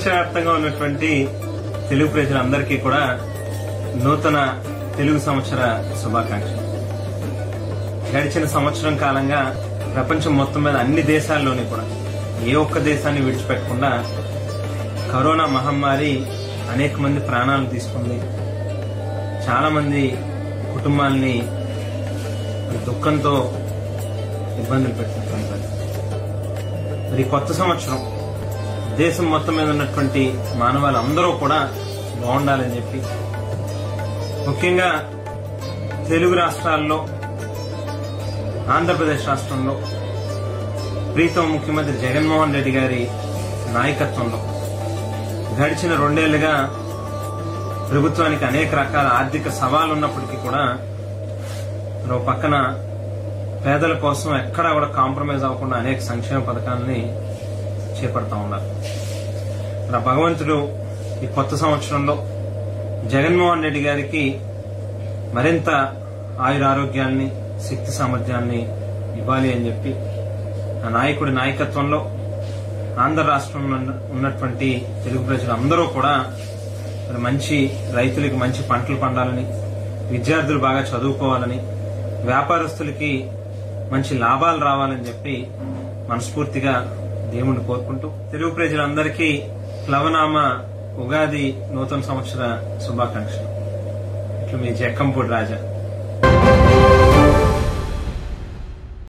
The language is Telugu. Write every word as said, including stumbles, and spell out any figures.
ప్రపంచవ్యాప్తంగా ఉన్నటువంటి తెలుగు ప్రజలందరికీ కూడా నూతన తెలుగు సంవత్సర శుభాకాంక్షలు. గడిచిన సంవత్సరం కాలంగా ప్రపంచం మొత్తం మీద అన్ని దేశాల్లోని కూడా ఏ ఒక్క దేశాన్ని విడిచిపెట్టకుండా కరోనా మహమ్మారి అనేక మంది ప్రాణాలను తీసుకుంది. చాలా మంది కుటుంబాలని దుఃఖంతో ఇబ్బందులు పెట్టినటువంటి మరి కొత్త సంవత్సరం దేశం మొత్తం మీద ఉన్నటువంటి మానవాళ్ళందరూ కూడా బాగుండాలని చెప్పి, ముఖ్యంగా తెలుగు రాష్ట్రాల్లో ఆంధ్రప్రదేశ్ రాష్ట్రంలో ప్రీతం ముఖ్యమంత్రి జగన్మోహన్ రెడ్డి గారి నాయకత్వంలో గడిచిన రెండేళ్లుగా ప్రభుత్వానికి అనేక రకాల ఆర్థిక సవాళ్లు ఉన్నప్పటికీ కూడా మరో పక్కన పేదల కోసం ఎక్కడా కూడా కాంప్రమైజ్ అవ్వకుండా అనేక సంక్షేమ పథకాలని చేపడతా ఉన్నారు. మన భగవంతుడు ఈ కొత్త సంవత్సరంలో జగన్మోహన్ రెడ్డి గారికి మరింత ఆయురారోగ్యాన్ని, శక్తి సామర్థ్యాన్ని ఇవ్వాలి అని చెప్పి ఆ నాయకుడి నాయకత్వంలో ఆంధ్ర రాష్ట్రంలో ఉన్నటువంటి తెలుగు ప్రజలు అందరూ కూడా మంచి రైతులకి మంచి పంటలు పండాలని, విద్యార్థులు బాగా చదువుకోవాలని, వ్యాపారస్తులకి మంచి లాభాలు రావాలని చెప్పి మనస్ఫూర్తిగా దేవుణ్ణి కోరుకుంటూ తెలుగు ప్రజలందరికీ ప్లవనామ ఉగాది నూతన సంవత్సర శుభాకాంక్షలు. ఇట్లా మీ జక్కంపూడి రాజా.